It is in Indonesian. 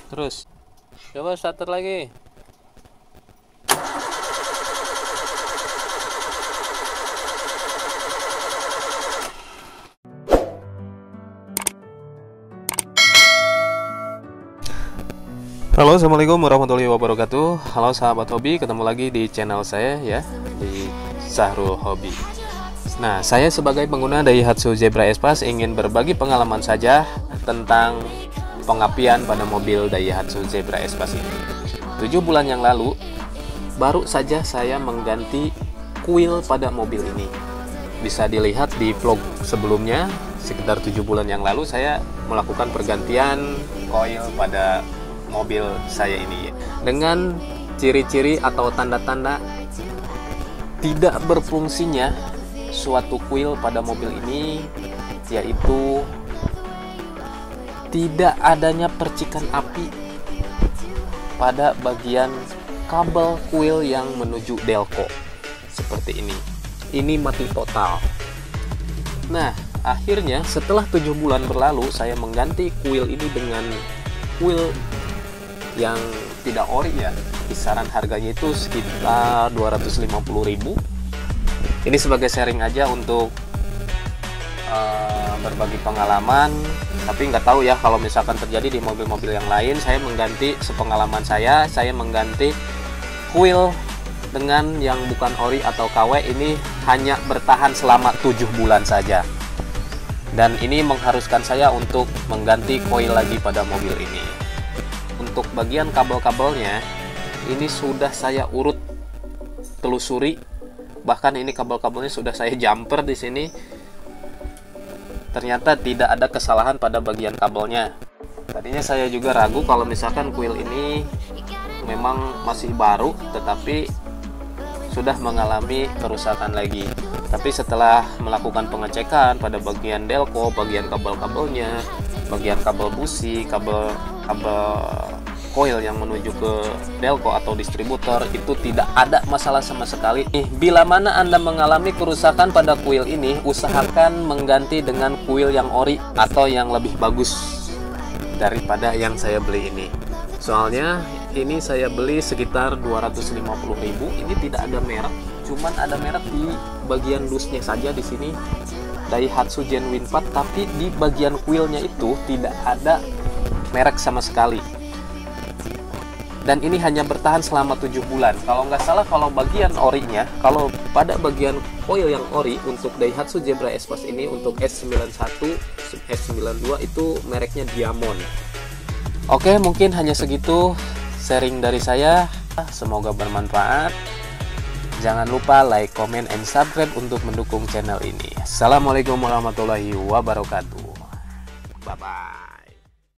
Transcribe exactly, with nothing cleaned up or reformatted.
Terus coba starter lagi. Halo, assalamualaikum warahmatullahi wabarakatuh. Halo sahabat hobi, ketemu lagi di channel saya ya, di Sahrul Hobi. Nah, saya sebagai pengguna Daihatsu Zebra Espace ingin berbagi pengalaman saja tentang pengapian pada mobil Daihatsu Zebra Espace ini. tujuh bulan yang lalu baru saja saya mengganti kuil pada mobil ini. Bisa dilihat di vlog sebelumnya, sekitar tujuh bulan yang lalu saya melakukan pergantian koil pada mobil saya ini dengan ciri-ciri atau tanda-tanda tidak berfungsinya suatu kuil pada mobil ini, yaitu tidak adanya percikan api pada bagian kabel kuil yang menuju delco seperti ini. Ini mati total. Nah, akhirnya setelah tujuh bulan berlalu saya mengganti kuil ini dengan kuil yang tidak ori ya. Kisaran harganya itu sekitar dua ratus lima puluh ribu. Ini sebagai sharing aja untuk uh, berbagi pengalaman, tapi nggak tahu ya kalau misalkan terjadi di mobil-mobil yang lain. Saya mengganti sepengalaman saya saya mengganti kuil dengan yang bukan ori atau K W ini hanya bertahan selama tujuh bulan saja, dan ini mengharuskan saya untuk mengganti koil lagi pada mobil ini. Untuk bagian kabel-kabelnya ini sudah saya urut telusuri, bahkan ini kabel-kabelnya sudah saya jumper di sini. Ternyata tidak ada kesalahan pada bagian kabelnya. Tadinya saya juga ragu kalau misalkan kuil ini memang masih baru tetapi sudah mengalami kerusakan lagi. Tapi setelah melakukan pengecekan pada bagian delco, bagian kabel-kabelnya, bagian kabel busi, kabel kabel coil yang menuju ke delco atau distributor, itu tidak ada masalah sama sekali. Nih, bila mana Anda mengalami kerusakan pada kuil ini, usahakan mengganti dengan kuil yang ori atau yang lebih bagus daripada yang saya beli ini. Soalnya ini saya beli sekitar dua ratus lima puluh ribu. Ini tidak ada merek, cuman ada merek di bagian dusnya saja di sini, Daihatsu Genuine Part, tapi di bagian kuilnya itu tidak ada merek sama sekali. Dan ini hanya bertahan selama tujuh bulan. Kalau nggak salah, kalau bagian orinya, kalau pada bagian coil yang ori untuk Daihatsu Zebra Espace ini, untuk S sembilan satu, S sembilan dua itu mereknya Diamond. Oke, mungkin hanya segitu sharing dari saya. Semoga bermanfaat. Jangan lupa like, comment, and subscribe untuk mendukung channel ini. Assalamualaikum warahmatullahi wabarakatuh. Bye-bye.